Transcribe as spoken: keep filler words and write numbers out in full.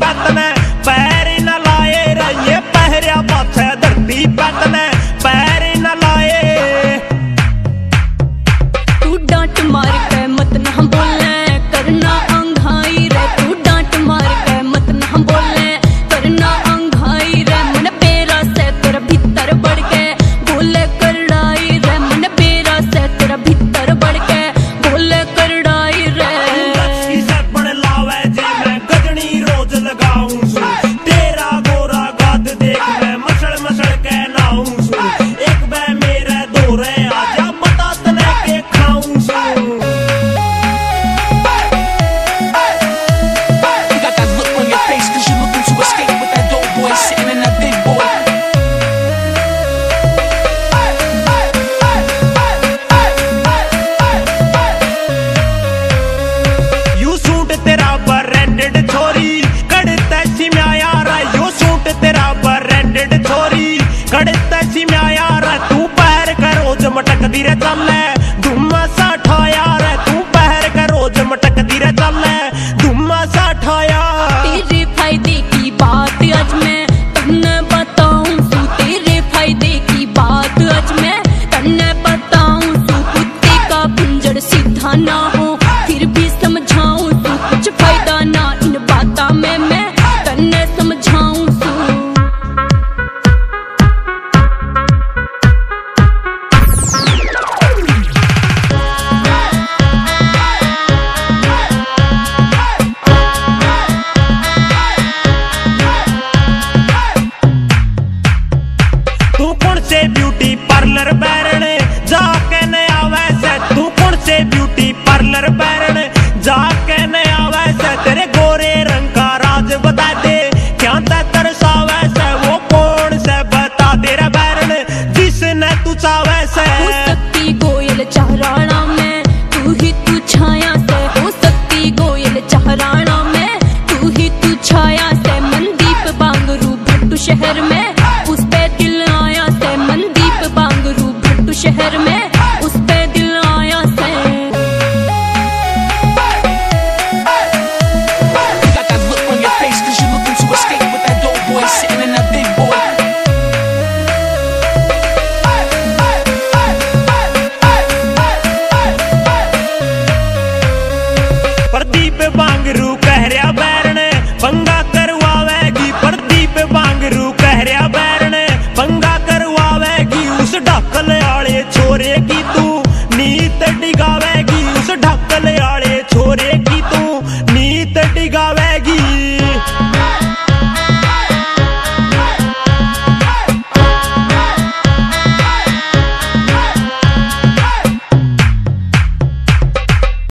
तने पैर न लाए रे, ये पहरिया पाछे धरती पे तने पैर न लाए। तू डांट मार के मत ना बोले करना अंघाई रे, तू डांट मार के मत ना बोले करना अंघाई रे। मन बेरा से तेरा भीतर बढ़ के बोले करड़ाई रे, मन बेरा से तेरा भीतर बढ़ के बोले करड़ाई रे। गजनी रोज लगाऊं सू तेरा गोरा गाद देख मैं मसल मसल के नाऊं सू, एक बे मेरे दोरे आजा बता तने के खाऊं सू। You got that look on your face cause you looking to escape with that dope boy sitting in that big boy. यू सूट तेरा ब्रांडेड छोरी कड़ता सी मैं यार, यू सूट तेरा ब्रांडेड छोरी कड़ता सी मैं यार। तू पैर का रोज मटक दी रे चले धुम्मा सा ठाया रे, तू पैर का रोज मटक दी रे चले धुम्मा सा ठाया। तेरे फायदे की बात आज मैं तन्ने बताऊं सू, तेरे फायदे की बात आज मैं तन्ने बताऊं सू। कुत्ते का पिंजड़ सीधा ना हो फिर भी समझाऊं सू, कुछ फायदा ना इन बातों में मैं तन्ने समझाऊं सू। तू कौन से ब्यूटी पार्लर बैरने जाके नया वैसे, तू कौन से ब्यूटी पार्लर बैरने जाके नया वैसे। तेरे गोरे